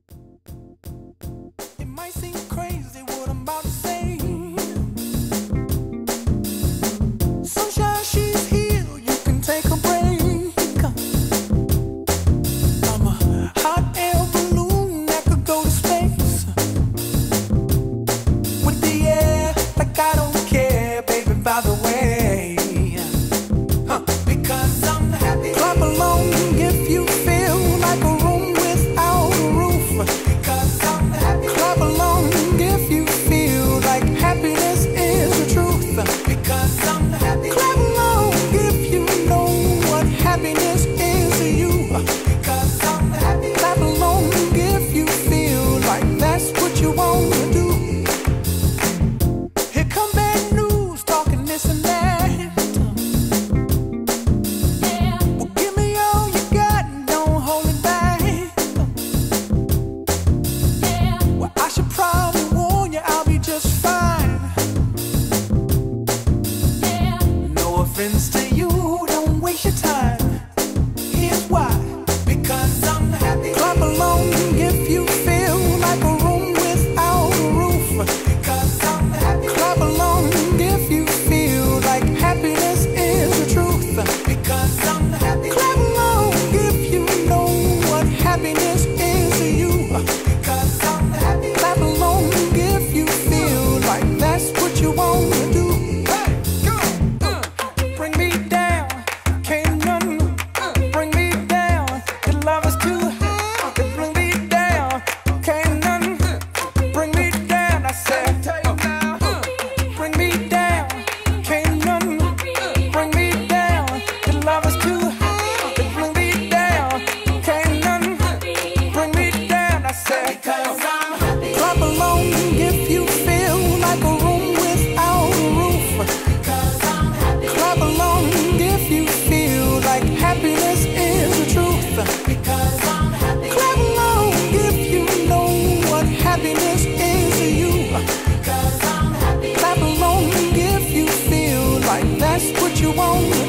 It might seem crazy what I'm about to say. Sunshine, she's here, you can take a break. I'm a hot air balloon that could go to space. With the air, like I don't care, baby, by the way. Because I'm happy. Clap along if you feel like a room without a roof. Because I'm happy. Clap along if you feel like happiness is the truth. Because I'm happy. Clap along if you know what happiness is to you. Because I'm happy. Clap along if you feel like that's what you want to do. Here come bad news, talking this and that. Well, give me all you got and don't hold it back. Well, I should probably warn you, I'll be just fine. No offense to you, don't waste your time. Here's why. Because I'm happy. Clap along if you feel like a room without a roof. Because I'm happy. Clap along if you feel like happiness is the truth. Because I'm happy. Clap along if you know what happiness is to you. Because I'm happy. Clap along if you feel like that's what you want to do. Hey, go! Bring me down, can't none bring me down. Your love is too high, bring me down, can't none bring me down. I said, bring me down, can't none bring me down. Your love is too high, bring me down, can't none bring me down. I said, because I'm happy. Clap along if you feel like a room without a roof. Because I'm happy. Clap along if you feel like happiness is the truth. Because I'm happy. Clap along if you know what happiness is to you. Because I'm happy. Clap along if you feel like that's what you want